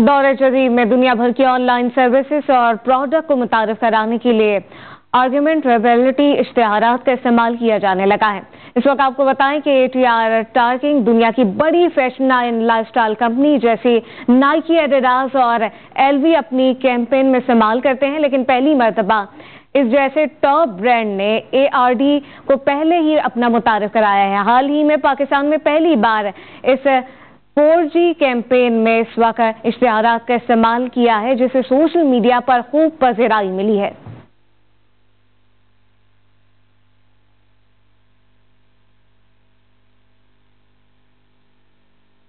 दौरे जदीद में दुनिया भर की ऑनलाइन सर्विसेज और प्रोडक्ट को मुतारिफ कराने के लिए आर्ग्यूमेंटेबिलिटी इश्तिहारात का इस्तेमाल किया जाने लगा है। इस वक्त आपको बताएं कि ATR टारगेटिंग दुनिया की बड़ी फैशन एंड लाइफस्टाइल कंपनी जैसी नाइकी, एडिडास और LV अपनी कैंपेन में इस्तेमाल करते हैं, लेकिन पहली मर्तबा इस जैसे टॉप ब्रांड ने ARD को पहले ही अपना मुतारिफ कराया है। हाल ही में पाकिस्तान में पहली बार इस 4G कैंपेन में इस वक्त इश्तिहारात का इस्तेमाल किया है, जिसे सोशल मीडिया पर खूब पज़ीराई मिली है।